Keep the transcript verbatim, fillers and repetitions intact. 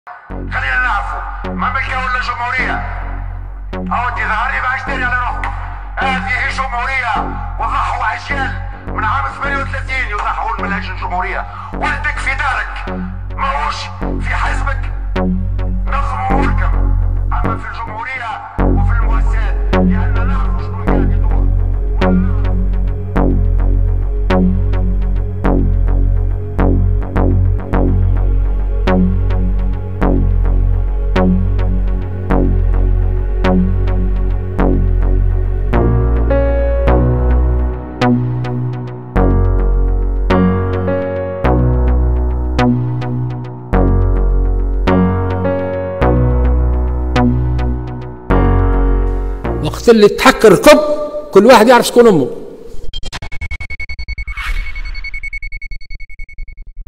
خلينا نعرفوا مملكة ولا جمهورية؟ أو أنت ظهري ما اشتري على روحك. هذه جمهورية وضحوا أجيال من عام ثمانية وثلاثين يضحون من أجل الجمهورية. ولدك في دارك ماهوش في حزبك، نظموا ملكم. أما في الجمهورية وفي المؤسسات لأننا نعرف شنو قاعد يدور. وقت اللي تحك ركب كل واحد يعرف شكون امه.